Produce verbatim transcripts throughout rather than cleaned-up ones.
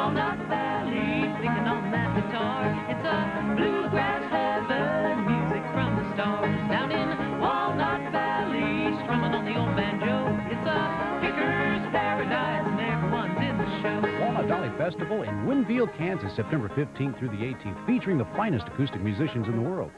Walnut Valley, singing on that guitar. It's a bluegrass heaven, music from the stars. Down in Walnut Valley, strumming on the old banjo. It's a picker's paradise, and everyone's in the show. Walnut Valley Festival in Winfield, Kansas, September fifteenth through the eighteenth, featuring the finest acoustic musicians in the world.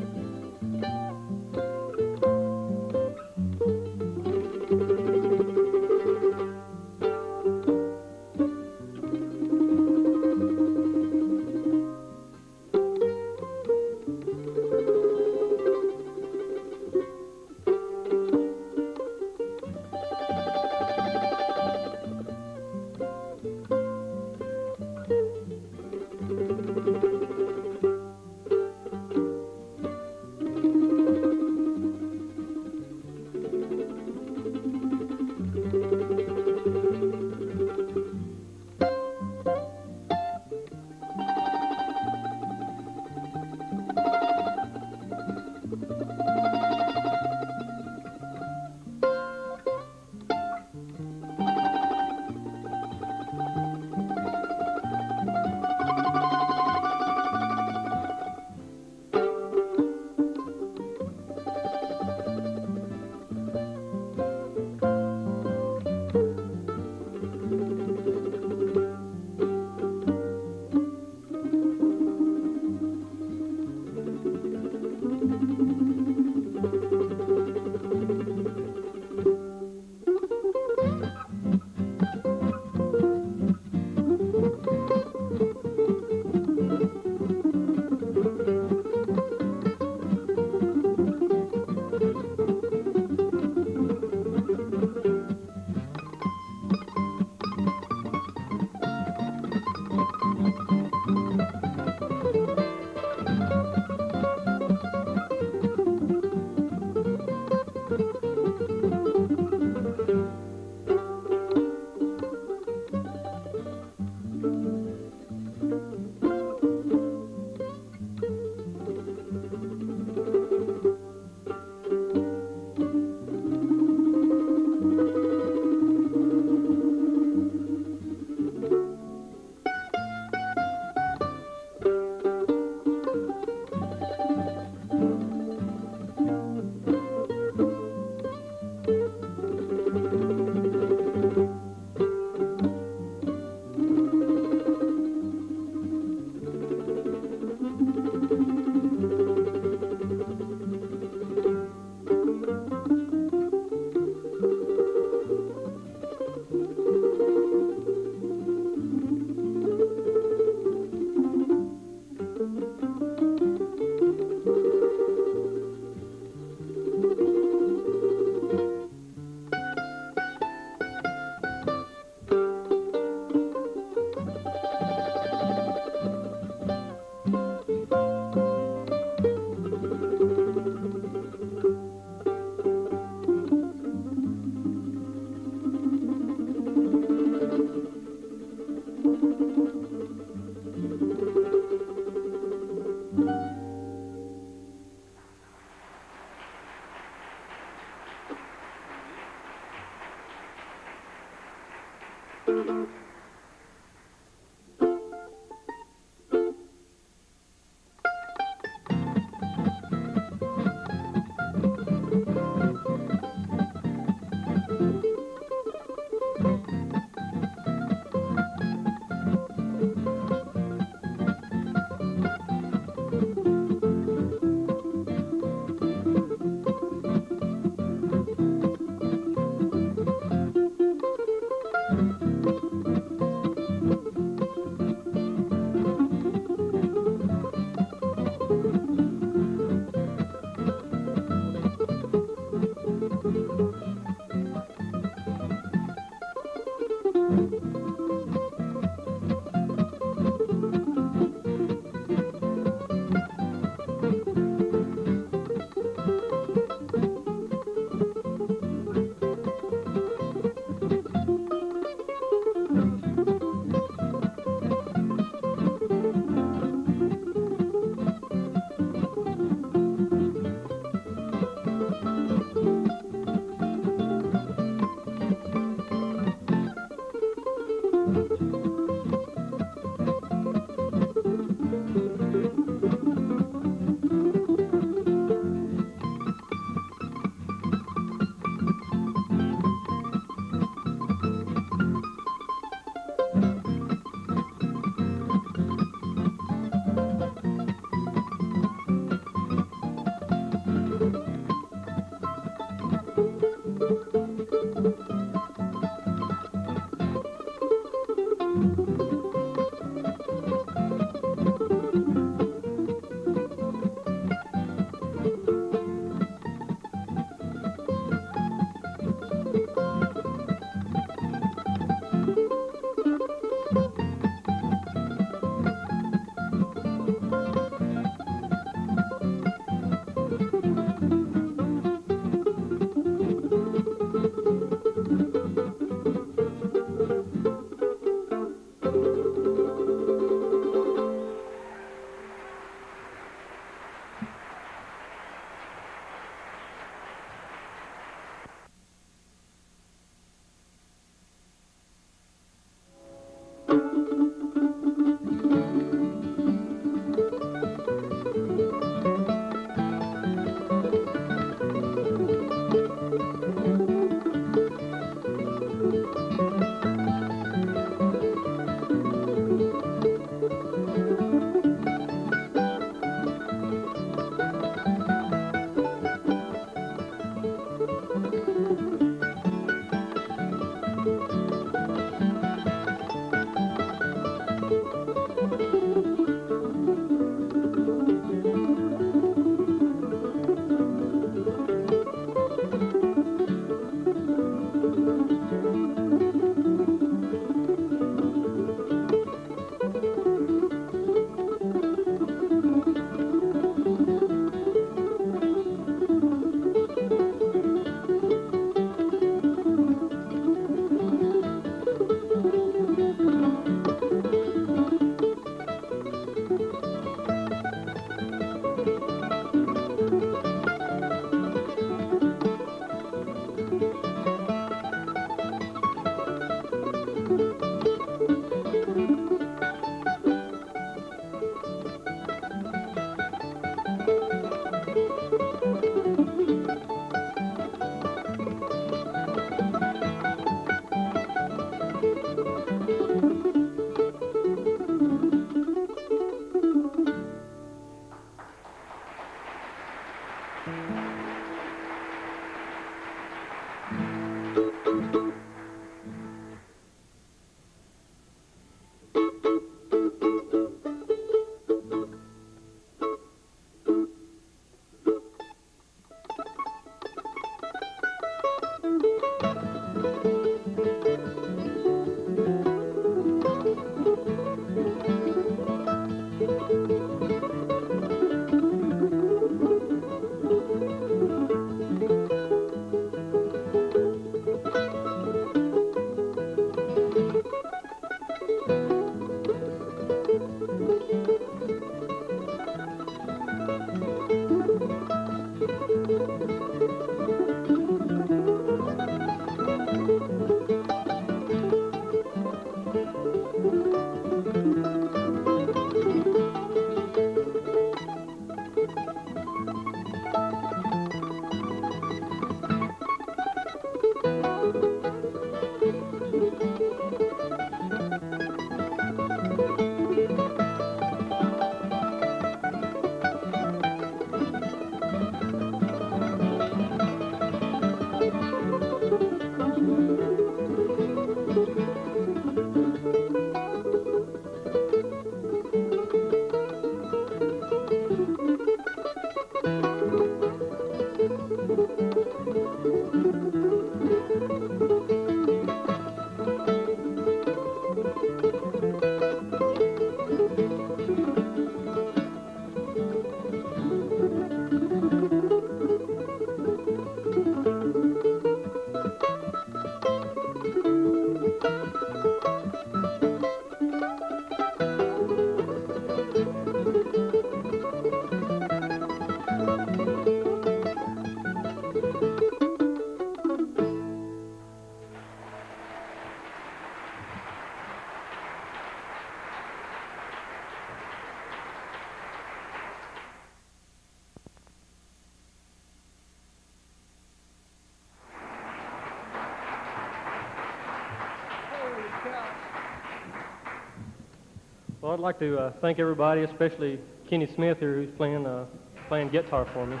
Well, I'd like to uh, thank everybody, especially Kenny Smith here, who's playing uh, playing guitar for me,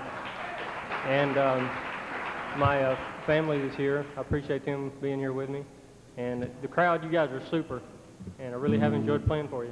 and um, my uh, family is here. I appreciate them being here with me, and the crowd. You guys are super, and I really have enjoyed playing for you.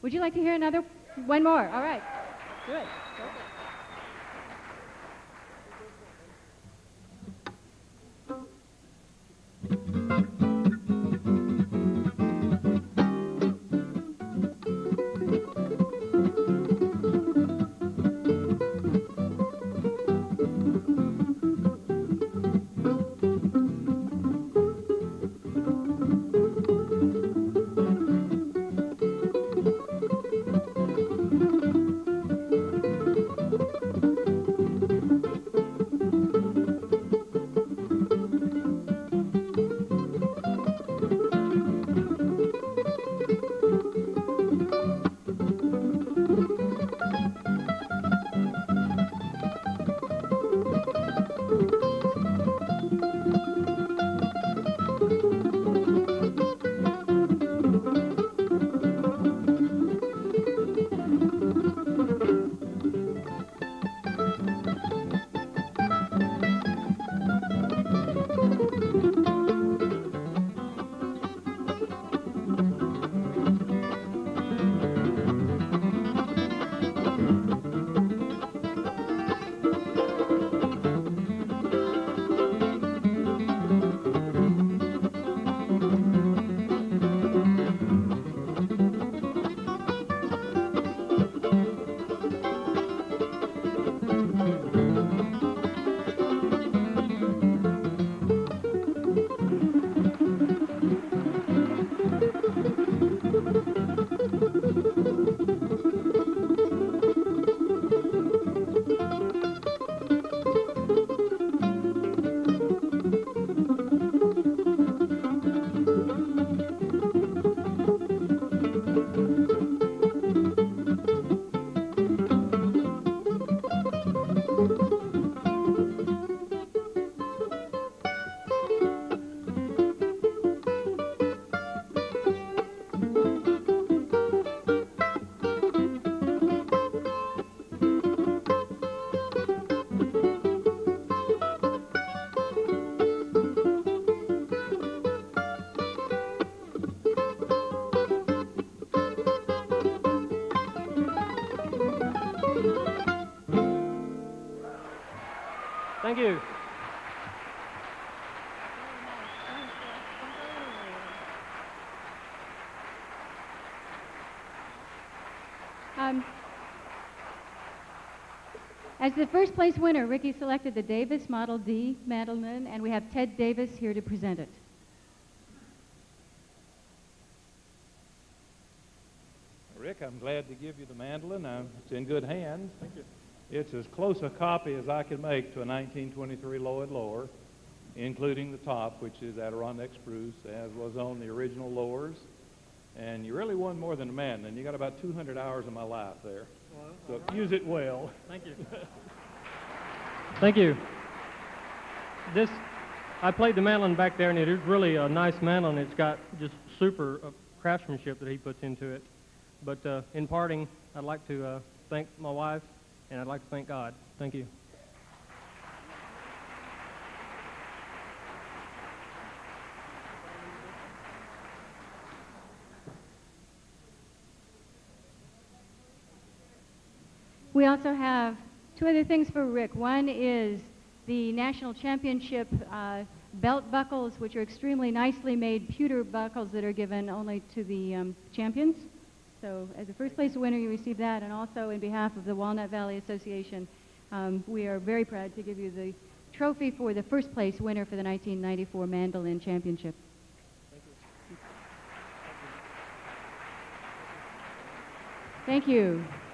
Would you like to hear another? One more. All right. Good. Go for it. Thank you. Um, as the first place winner, Ricky selected the Davis Model D mandolin, and we have Ted Davis here to present it. Rick, I'm glad to give you the mandolin. Uh, it's in good hands. Thank you. It's as close a copy as I could make to a nineteen twenty-three Lloyd lower, including the top, which is Adirondack spruce, as was on the original lowers. And you really won more than a mandolin. You got about two hundred hours of my life there. Well, so use it well. Thank you. Thank you. This, I played the mandolin back there, and it is really a nice mandolin. It's got just super uh, craftsmanship that he puts into it. But uh, in parting, I'd like to uh, thank my wife, and I'd like to thank God. Thank you. We also have two other things for Rick. One is the National Championship uh, belt buckles, which are extremely nicely made pewter buckles that are given only to the um, champions. So as a first place winner, you receive that, and also in behalf of the Walnut Valley Association, um, we are very proud to give you the trophy for the first place winner for the nineteen ninety-four Mandolin Championship. Thank you. Thank you.